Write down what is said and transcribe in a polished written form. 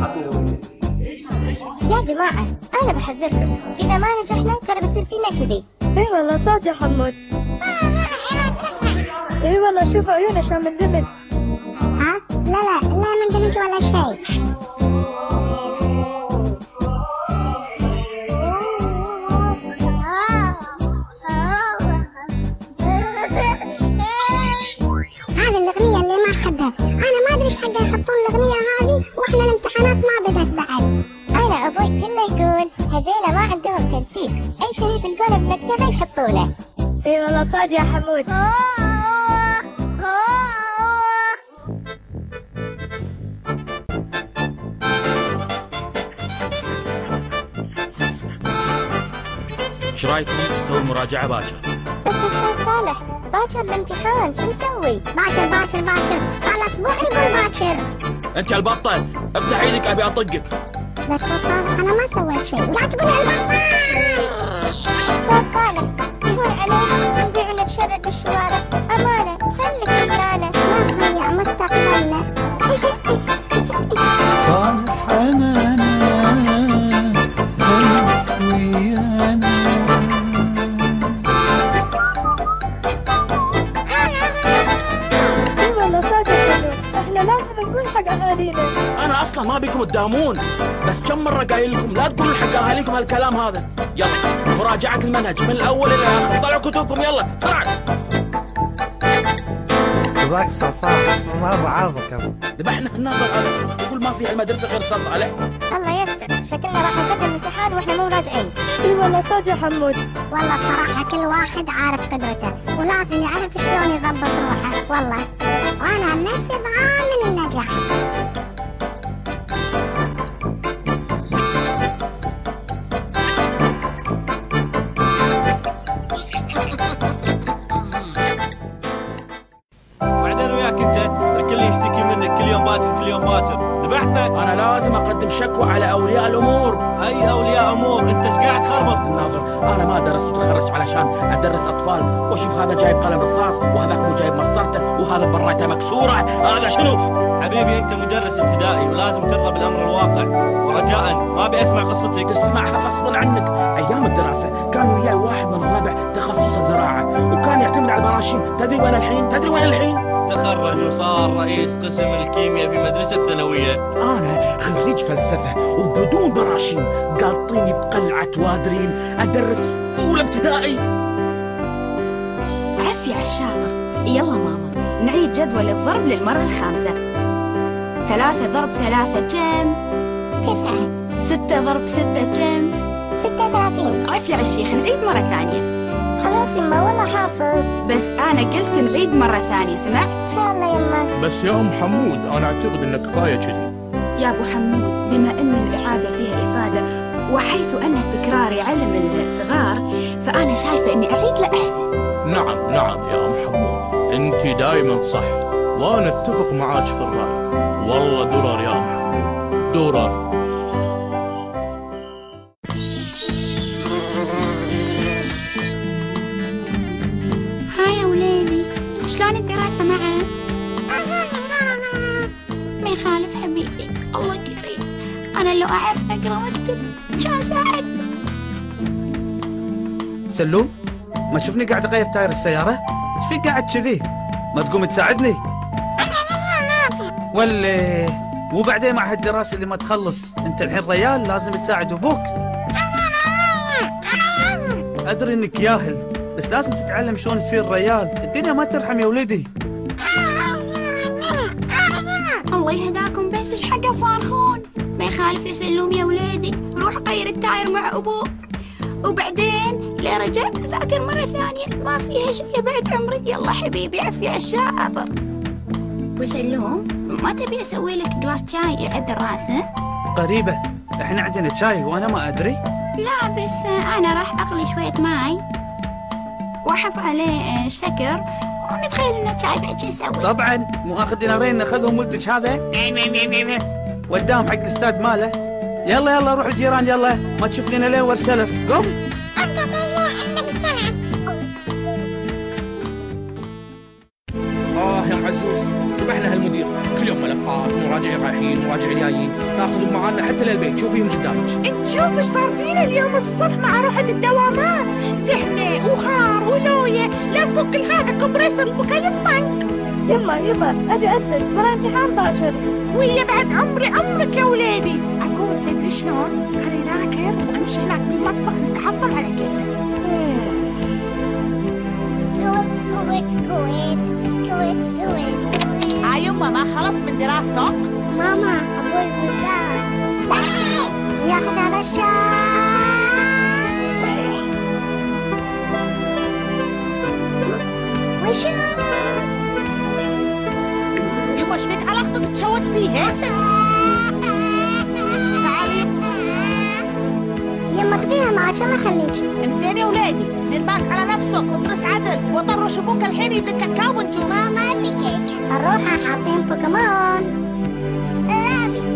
يا جماعة أنا بحذركم، إذا ما نجحنا ترى بيصير فينا كذي. اي والله صاد يا حمود. اي والله شوف عيونه عشان مندمج. ها؟ لا ما اندمج ولا شيء. هذه الأغنية اللي ما أحبها، أنا ما أدري إيش حق يحطون الأغنية هذه وإحنا الامتحانات ما بدت بعد. أنا أبوي كله يقول هذيلا ما عندهم تنسيق، أي شيء تلقونه بمكتبه يحطونه. اي والله صاد يا حمود. ايش رايكم نسوي مراجعة باكر؟ بس أستاذ صالح باكر الامتحان شو نسوي؟ باكر صار له أسبوع يقول باكر. انت البطل افتح ايدك ابي اطقك. بس أستاذ أنا ما سويت شيء، لا تقول البطل. أستاذ صالح يقول علينا نبيع ونتشرد بالشوارع، أمانة خليك رجالة ما تضيع مستقبلنا. صالح أنا ويانا. اي والله صاد يا حمود، احنا لازم نقول حق اهالينا. انا اصلا ما بيكم تداومون، بس كم مرة قايل لكم لا تقولوا حق اهاليكم هالكلام هذا. يلا مراجعة المنهج من الاول الى الاخر، طلعوا كتبكم يلا بسرعة. جزاك صالح مرة عازك. ذبحنا الناظر هذا يقول ما في المدرسة غير صف عليه. الله يستر، شكلنا راح نقدم الامتحان واحنا مو راجعين. اي والله صاد يا حمود. والله الصراحة كل واحد عارف قدرته ولازم يعرف شلون يضبط روحه والله، وانا عن نفسي ضامن النجاح. بعدين وياك انت الكل يشتكي منك كل يوم باكر ذبحنا. انا لازم اقدم شكوى على اولياء الامور. اي اولياء امور؟ انت ايش قاعد تخربط؟ الناظر انا ما درست وتخرجت علشان ادرس اطفال واشوف هذا جايب قلم رصاص وهذاك مو جايب مسطرته وهذا برايته مكسوره، هذا شنو؟ حبيبي انت مدرس ابتدائي ولازم ترضى بالامر الواقع، ورجاء ما ابي اسمع قصتك. تسمعها غصبا عنك. ايام الدراسه كان وياي واحد من الربع تخصصه زراعه وكان يعتمد على البراشيم. تدري وين الحين؟ تخرج وصار رئيس قسم الكيمياء في مدرسة ثانوية. أنا خريج فلسفة وبدون براشيم، قاطيني بقلعة وادرين أدرس أولى ابتدائي. عفي على الشاطر. يلا ماما نعيد جدول الضرب للمرة الخامسة. 3 ضرب 3 كم؟ 9. 6 ضرب 6 كم؟ 36. عفي على الشيخ نعيد مرة ثانية. خلاص يما والله حافظ. بس أنا قلت نعيد مرة ثانية، سمعت؟ إن شاء الله يما. بس يا أم حمود أنا أعتقد إنه كفاية كذي. يا أبو حمود بما أن الإعادة فيها إفادة وحيث أن التكرار يعلم الصغار فأنا شايفة إني أعيد لأحسن. نعم يا أم حمود أنت دايما صح وأنا أتفق معاك في الرأي. والله درر يا أم حمود درر. شلون الدراسة معك؟ ما يخالف حبيبي، الله كريم. أنا لو أعرف أقرأ وأكتب كان ساعدني. سلوم ما تشوفني قاعد أغير تاير السيارة؟ ايش فيك قاعد كذي؟ ما تقوم تساعدني؟ ولا مو بعدين مع هالدراسة اللي ما تخلص أنت الحين ريال لازم تساعد أبوك. أدري إنك ياهل بس لازم تتعلم شلون تصير ريال، الدنيا ما ترحم يا ولدي. الله يهداكم بس ايش حق صارخون؟ ما يخالف يا سلوم يا وليدي، روح غير التاير مع ابوك وبعدين ليه رجعت اذاكر مرة ثانية ما فيها شيء بعد عمري. يلا حبيبي عفي على الشاطر. وسلوم ما تبي اسوي لك جلاس شاي يعد الراس؟ قريبة احنا عندنا شاي وانا ما ادري. لا بس انا راح اغلي شوية ماي واحط عليه شكر ونتخيل انه شاي بعد شو نسوي. طبعا مو اخذ دينارين اخذهم ولدك هذا وداهم حق الاستاذ ماله. يلا روح الجيران يلا ما تشوف لنا ليه ورسلف. قم يا حزوز ذبحنا هالمدير كل يوم ملفات ومراجعين رايحين ومراجعين جايين ناخذهم البيت، شوفيهم قدامك. انت شوف ايش صار فينا اليوم الصبح مع روحة الدوامات، زحمة وحار ولوية، لا نفك هذا كمبريسر المكيف طنق. يما ابي ادرس ورا امتحان باكر. وهي بعد عمرك يا ولادي. اقول تدري شلون؟ خلي ذاكر وامشي هناك بالمطبخ نتحضر على كيفك. كويت. هاي يما ما خلصت من دراستك؟ ماما أبوي بزار ياخذ على وشو؟ يما ايش فيك علاقتك تشوت فيها؟ يما خذيها معك الله يخليك. انزين يا ولادي دير بالك على نفسك وادرس عدل وطرش ابوك الحين يبي كاكاو ونشوف. ماما ابي كيك. نروح حاطين بوكيمون. ابي